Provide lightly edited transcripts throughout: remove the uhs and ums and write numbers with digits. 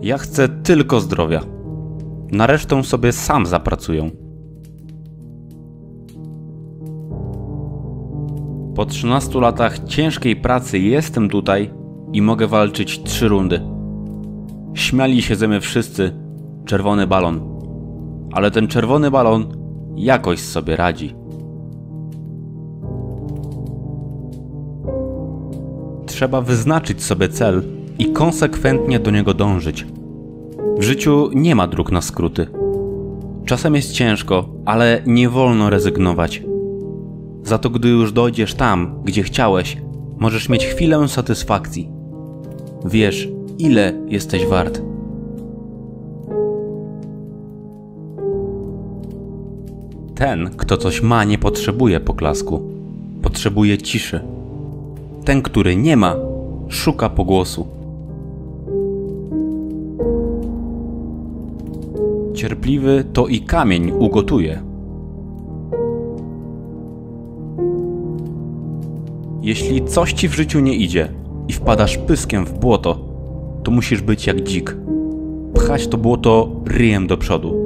Ja chcę tylko zdrowia. Na resztę sobie sam zapracuję. Po 13 latach ciężkiej pracy jestem tutaj i mogę walczyć 3 rundy. Śmiali się ze mnie wszyscy. Czerwony balon. Ale ten czerwony balon jakoś sobie radzi. Trzeba wyznaczyć sobie cel i konsekwentnie do niego dążyć. W życiu nie ma dróg na skróty. Czasem jest ciężko, ale nie wolno rezygnować. Za to gdy już dojdziesz tam, gdzie chciałeś, możesz mieć chwilę satysfakcji. Wiesz, ile jesteś wart. Ten, kto coś ma, nie potrzebuje poklasku. Potrzebuje ciszy. Ten, który nie ma, szuka pogłosu. Cierpliwy to i kamień ugotuje. Jeśli coś ci w życiu nie idzie i wpadasz pyskiem w błoto, to musisz być jak dzik. Pchać to błoto ryjem do przodu.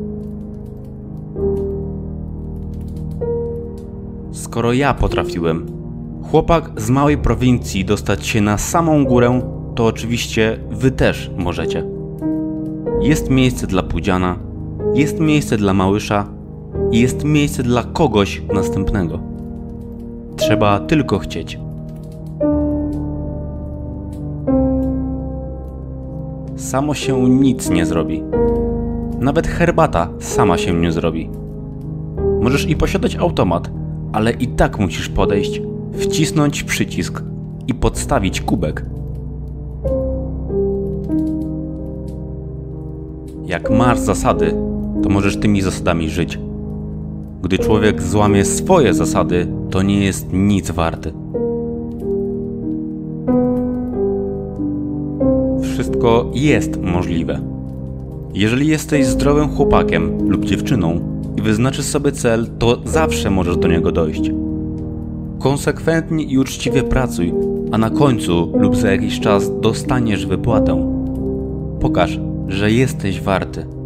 Skoro ja potrafiłem, chłopak z małej prowincji, dostać się na samą górę, to oczywiście wy też możecie. Jest miejsce dla Pudziana, jest miejsce dla Małysza i jest miejsce dla kogoś następnego. Trzeba tylko chcieć. Samo się nic nie zrobi. Nawet herbata sama się nie zrobi. Możesz i posiadać automat, ale i tak musisz podejść, wcisnąć przycisk i podstawić kubek. Jak masz zasady, to możesz tymi zasadami żyć. Gdy człowiek złamie swoje zasady, to nie jest nic warty. Wszystko jest możliwe. Jeżeli jesteś zdrowym chłopakiem lub dziewczyną i wyznaczysz sobie cel, to zawsze możesz do niego dojść. Konsekwentnie i uczciwie pracuj, a na końcu lub za jakiś czas dostaniesz wypłatę. Pokaż, że jesteś warty.